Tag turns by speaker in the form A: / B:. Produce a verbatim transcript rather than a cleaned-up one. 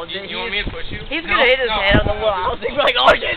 A: You, you want me to push you?
B: He's gonna hit his head on the wall. He's like, oh,